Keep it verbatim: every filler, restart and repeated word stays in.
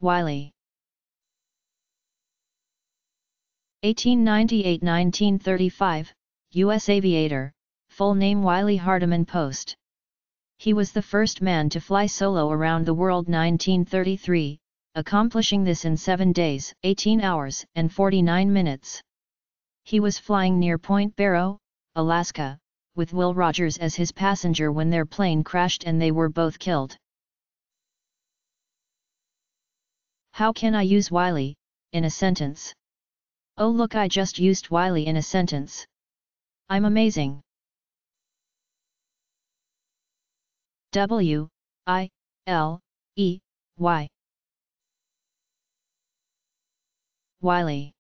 Wiley. eighteen ninety-eight to nineteen thirty-five, U S aviator, full name Wiley Hardeman Post. He was the first man to fly solo around the world nineteen thirty-three, accomplishing this in seven days, eighteen hours and forty-nine minutes. He was flying near Point Barrow, Alaska, with Will Rogers as his passenger when their plane crashed and they were both killed. How can I use Wiley in a sentence? Oh look, I just used Wiley in a sentence. I'm amazing. W I L E Y Wiley.